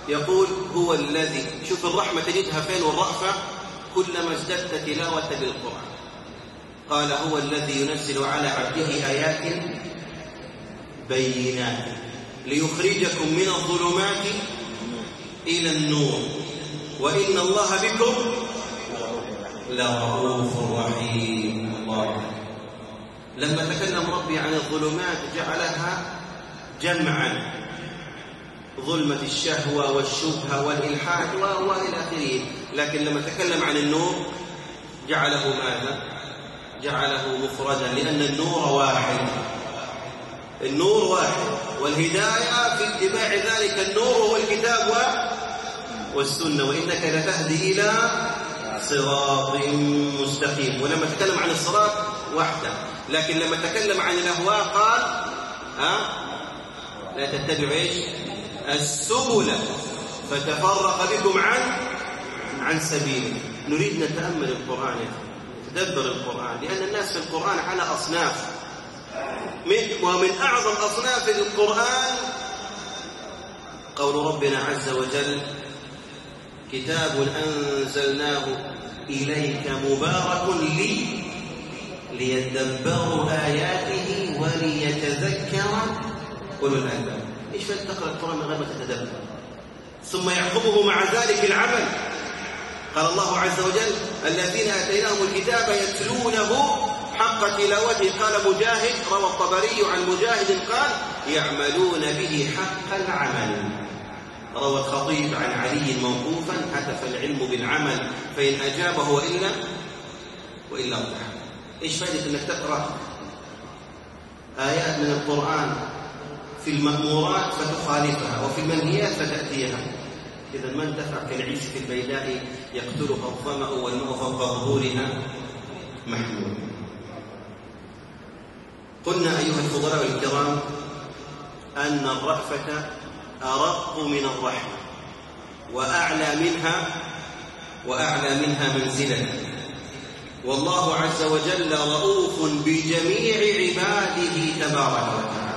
يقول هو الذي، شوف الرحمة تجدها فين والرأفة، كلما ازددت تلاوة للقرآن. قال هو الذي ينزل على عبده آيات بينات ليخرجكم من الظلمات إلى النور وإن الله بكم لرؤوف رحيم. الله. لما تكلم ربي عن الظلمات جعلها جمعا، ظلمة الشهوة والشبهة والإلحاد وإلى آخره. لكن لما تكلم عن النور جعله ماذا؟ جعله مفردا، لأن النور واحد، النور واحد، والهداية في اتباع ذلك النور هو الكتاب والسنة، وإنك لتهدي إلى صراط مستقيم. ولما تكلم عن الصراط وحده، لكن لما تكلم عن الأهواء قال لا تتبعوا ايش؟ السبل فتفرق بكم عن سبيله. نريد نتأمل القرآن، نتدبر القرآن، لأن الناس في القرآن على أصناف، ومن أعظم أصناف القرآن قول ربنا عز وجل كتاب أنزلناه إليك مبارك ليدبروا آياته وليتذكر أولو الألباب. إيش فائدة تقرأ القرآن من غير ما تتدبر؟ ثم يعقبه مع ذلك العمل. قال الله عز وجل الذين آتيناهم الكتاب يتلونه حق تلاوته. قال مجاهد، روى الطبري عن مجاهد قال يعملون به حق العمل. روى الخطيب عن علي موقوفا هتف العلم بالعمل فإن أجابه وإلا ارتاح. إيش فائدة أنك تقرأ آيات من القرآن في المأمورات فتخالفها وفي المنهيات فتأتيها؟ إذا ما انتفع كالعيش في البيداء يقتلها الظمأ والماء فوق ظهورها محمول. قلنا أيها الفضلاء الكرام أن الرأفة أرق من الرحمة وأعلى منها منزلة. والله عز وجل رؤوف بجميع عباده تبارك وتعالى،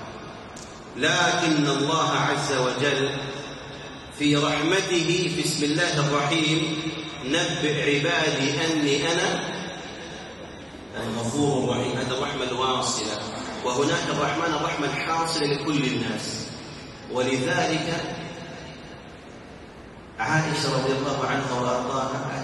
لكن الله عز وجل في رحمته في اسم الله الرحيم نبئ عبادي أني أنا الغفور الرحيم. هذا الرحمة الواصلة، وهناك الرحمة الحاصلة لكل الناس. ولذلك عائشة رضي الله عنها وأرضاها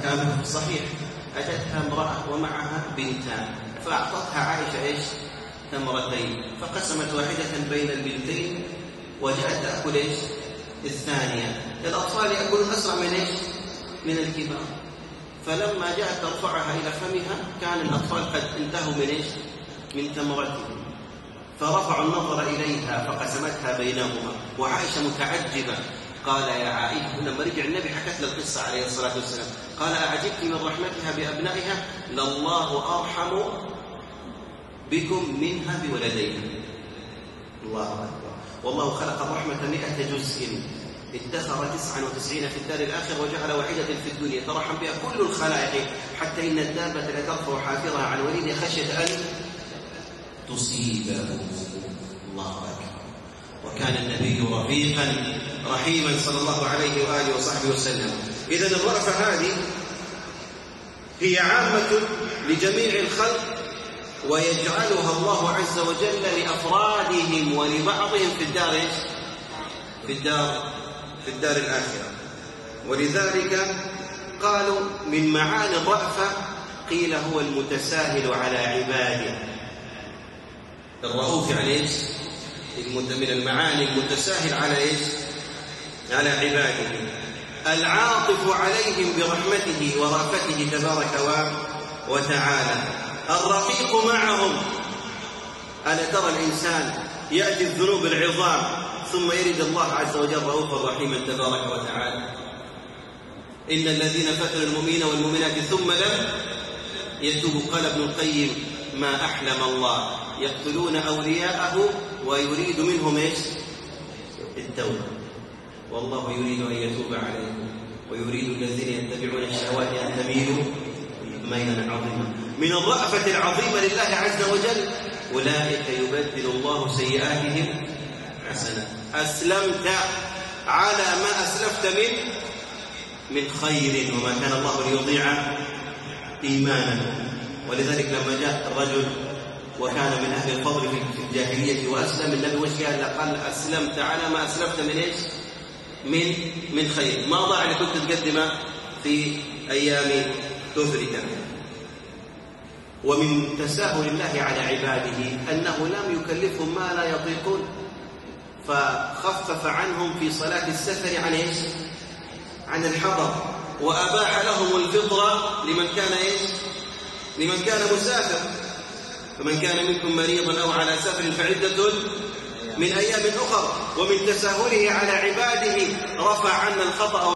أتتها امرأة ومعها بنتان، فأعطتها عائشة إيش؟ تمرتين، فقسمت واحدة بين البنتين وجاءت تأكل إيش؟ الثانية. الأطفال يأكلون أسرع من إيش؟ من الكبار. فلما جاءت ترفعها إلى فمها كان الأطفال قد انتهوا من إيش؟ من تمرتهم، فرفعوا النظر إليها فقسمتها بينهما، وعائشة متعجبة. قال يا عائشة، لما رجع النبي حكت له القصة عليه الصلاة والسلام، قال أعجبت من رحمتها بأبنائها؟ لله أرحم بكم منها بولديها. الله أكبر. والله خلق الرحمة 100 جزء، ادخر 99 في الدار الآخر وجعل واحدة في الدنيا ترحم بها كل الخلائق، حتى إن الدابة لترفع حافرها عن وليدها خشية أن تصيبه. الله أكبر. وكان النبي رفيقا رحيما صلى الله عليه وآله وصحبه وسلم. إذن الرأفة هذه هي عامة لجميع الخلق، ويجعلها الله عز وجل لأفرادهم ولبعضهم في الدار الآخرة. ولذلك قالوا من معاني الرأفة قيل هو المتساهل على عباده. الرؤوف يعني ايش؟ من المعاني المتساهل على ايش؟ على عباده، العاطف عليهم برحمته ورأفته تبارك وتعالى، الرقيق معهم. ألا ترى الإنسان يأتي الذنوب العظام ثم يرد الله عز وجل رؤوفا رحيما تبارك وتعالى. إن الذين فتنوا المؤمنين والمؤمنات ثم لم يتوبوا، قال ابن القيم ما أحلم الله، يقتلون أولياءه ويريد منهم ايش؟ التوبة، والله يريد أن يتوب عليهم ويريد الذين يتبعون الشهوات أن تميلوا ميلا عظيما. من الرأفة العظيمة لله عز وجل أولئك يبدل الله سيئاتهم حسنات. أسلمت على ما أسلفت من خير، وما كان الله ليضيع إيمانكم. ولذلك لما جاء الرجل وكان من أهل الفضل في الجاهلية وأسلم، النبي وش قال؟ أسلمت على ما أسلفت من إيش؟ من خير، ما ضاع اللي كنت تقدمه في أيام كفرك. ومن تساهل الله على عباده أنه لم يكلفهم ما لا يطيقون، فخفف عنهم في صلاة السفر عن إيش؟ عن الحضر، وأباح لهم الفطرة لمن كان إيش؟ لمن كان مسافر. فمن كان منكم مريضا أو على سفر فعدة من أيام أخرى. ومن تساهله على عباده رفع عنا الخطأ